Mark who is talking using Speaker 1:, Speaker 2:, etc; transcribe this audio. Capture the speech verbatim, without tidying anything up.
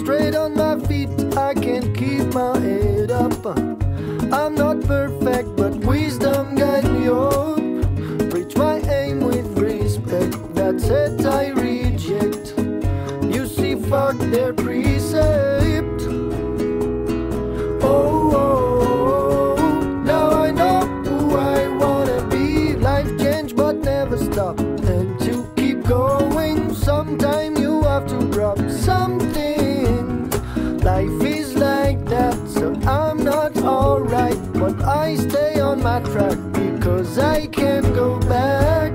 Speaker 1: straight on my feet, I can't keep my head up. I'm not perfect, but wisdom guide me up. Reach my aim with respect, that's it I reject. You see, fuck their precept. Oh, oh, oh, now I know who I wanna be. Life change but never stop. And to keep going, sometime you have to drop something. Life is like that, so I'm not alright, but I stay on my track because I can't go back.